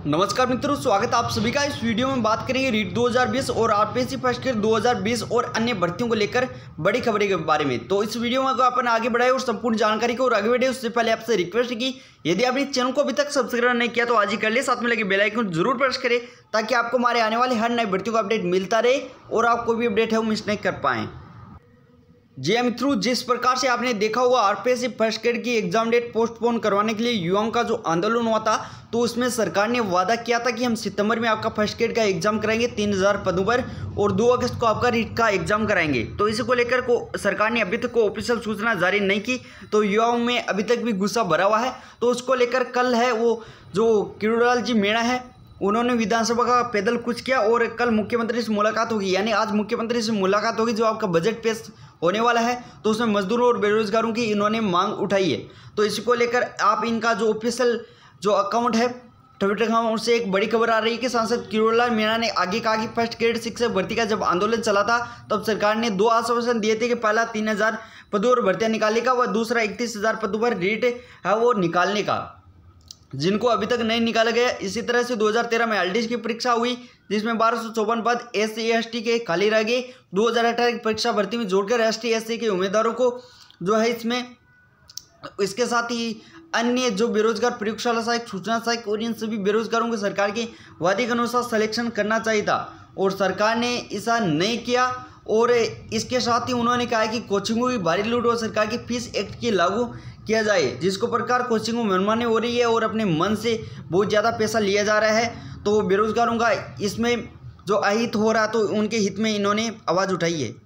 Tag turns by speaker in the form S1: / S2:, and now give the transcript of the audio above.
S1: नमस्कार मित्रों, स्वागत है आप सभी का। इस वीडियो में बात करेंगे रीट 2020 और आरपीएससी फर्स्ट ईयर 2020 और अन्य भर्तियों को लेकर बड़ी खबरें के बारे में। तो इस वीडियो में अपन आगे बढ़ाए और संपूर्ण जानकारी को और आगे बढ़े उससे पहले आपसे रिक्वेस्ट है कि यदि आपने चैनल को अभी तक सब्सक्राइब नहीं किया तो आज ही कर ले, साथ में लगे बेल आइकन जरूर प्रेस करें ताकि आपको हमारे आने वाले हर नई भर्तियों का अपडेट मिलता रहे और आप कोई भी अपडेट है वो मिस नहीं कर पाएँ। जी मित्रों, जिस प्रकार से आपने देखा होगा आरपीएससी फर्स्ट ग्रेड की एग्जाम डेट पोस्टपोन करवाने के लिए युवाओं का जो आंदोलन हुआ था, तो उसमें सरकार ने वादा किया था कि हम सितंबर में आपका फर्स्ट ग्रेड का एग्जाम कराएंगे 3000 पदों पर और 2 अगस्त को आपका रीट का एग्जाम कराएंगे। तो इसी को लेकर सरकार ने अभी तक ऑफिशियल सूचना जारी नहीं की, तो युवाओं में अभी तक भी गुस्सा भरा हुआ है। तो उसको लेकर कल है वो जो किरोड़ीलाल जी मीणा है, उन्होंने विधानसभा का पैदल कूच किया और कल मुख्यमंत्री से मुलाकात होगी, यानी आज मुख्यमंत्री से मुलाकात होगी जो आपका बजट पेश होने वाला है। तो उसमें मजदूरों और बेरोजगारों की इन्होंने मांग उठाई है। तो इसी को लेकर आप इनका जो ऑफिशियल जो अकाउंट है ट्विटर अकाउंट से एक बड़ी खबर आ रही है कि सांसद किरोड़ीलाल मीणा ने आगे कहा कि फर्स्ट ग्रेड शिक्षक भर्ती का जब आंदोलन चला था तब सरकार ने 2 आश्वासन दिए थे कि पहला 3000 पदों और भर्तियां निकालने का व दूसरा 31,000 पदों पर रीट है वो निकालने का, जिनको अभी तक नहीं निकाला गया। इसी तरह से 2013 में एलडीसी की परीक्षा हुई जिसमें 1254 पद SC ST के खाली रह गए। 2018 की परीक्षा भर्ती में जोड़कर ST SC के उम्मीदवारों को जो है इसके साथ ही अन्य जो बेरोजगार प्रयोगशाला सहायक, सूचना सहायक और इन सभी बेरोजगारों को सरकार के वादे के अनुसार सिलेक्शन करना चाहिए था और सरकार ने ऐसा नहीं किया। और इसके साथ ही उन्होंने कहा कि कोचिंगों की भारी लूट और सरकार की फीस एक्ट की लागू किया जाए, जिसको प्रकार कोचिंगों में मनमानी हो रही है और अपने मन से बहुत ज़्यादा पैसा लिया जा रहा है। तो बेरोजगारों का इसमें जो अहित हो रहा, तो उनके हित में इन्होंने आवाज़ उठाई है।